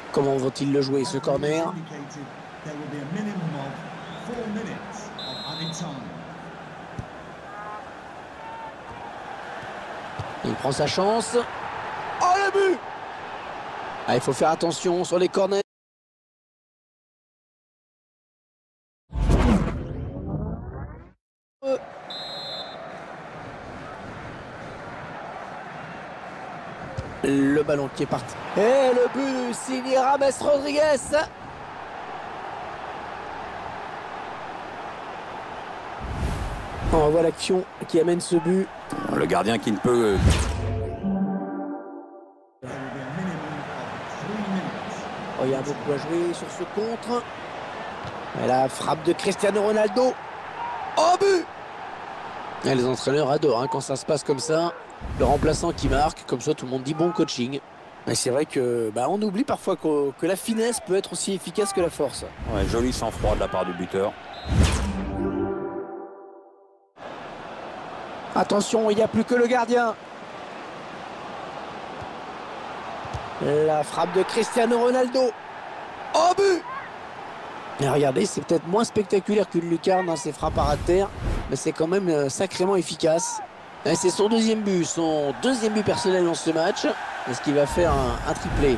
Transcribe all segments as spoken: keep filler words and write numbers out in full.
Comment vont-ils le jouer, ce corner? Il prend sa chance. Oh, le but! Ah, il faut faire attention sur les corners. Le ballon qui est parti. Et le but signé James Rodriguez. On voit l'action qui amène ce but. Le gardien qui ne peut... Oh, il y a beaucoup à jouer sur ce contre. Et la frappe de Cristiano Ronaldo. Oh, but! Et les entraîneurs adorent hein, quand ça se passe comme ça. Le remplaçant qui marque, comme ça tout le monde dit bon coaching. Mais c'est vrai que bah, on oublie parfois que, que la finesse peut être aussi efficace que la force. Ouais, joli sang-froid de la part du buteur. Attention, il n'y a plus que le gardien. La frappe de Cristiano Ronaldo. Oh, but! Et regardez, c'est peut-être moins spectaculaire qu'une lucarne dans ses frappes à ras de terre, mais c'est quand même euh, sacrément efficace. C'est son deuxième but, son deuxième but personnel dans ce match. Est-ce qu'il va faire un, un triplé?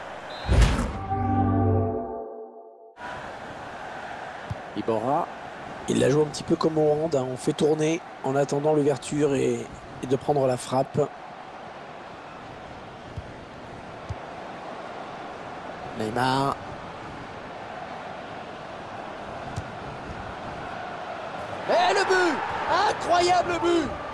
Iborra, il la joue un petit peu comme au hand, hein. On fait tourner en attendant l'ouverture et, et de prendre la frappe. Neymar. Et le but! Incroyable but!